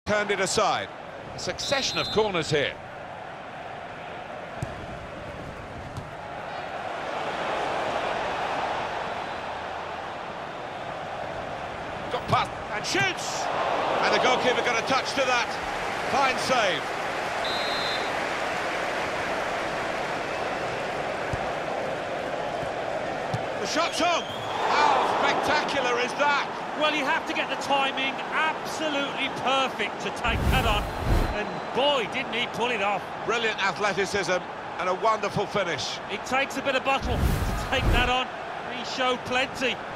turned it aside. A succession of corners here. Got past and shoots! And the goalkeeper got a touch to that. Fine save. The shot's on! How spectacular is that? Well, you have to get the timing absolutely perfect to take that on. And boy, didn't he pull it off. Brilliant athleticism and a wonderful finish. It takes a bit of bottle to take that on. He showed plenty.